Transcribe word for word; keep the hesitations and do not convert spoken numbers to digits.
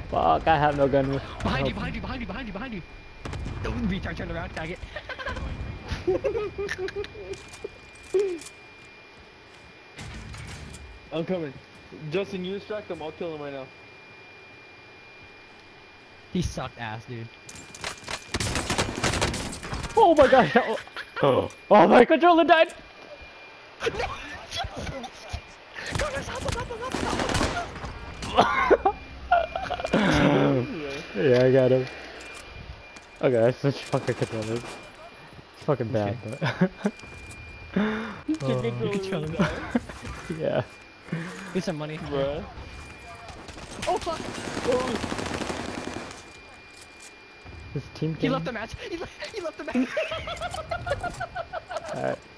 Fuck, I have no gun. Behind you, behind you, behind you, behind you, behind you. Don't retard, turn around, tag it. I'm coming. Justin, you distract him. I'll kill him right now. He sucked ass, dude. Oh my god. Oh, oh my controller died. Yeah, I got him. Okay, that's such fucking controller. It's fucking bad, but. Oh, you control him. Yeah. Get some money. Bruh. Oh fuck! Oh. This team He game. left the match. He, le he left the match. Alright.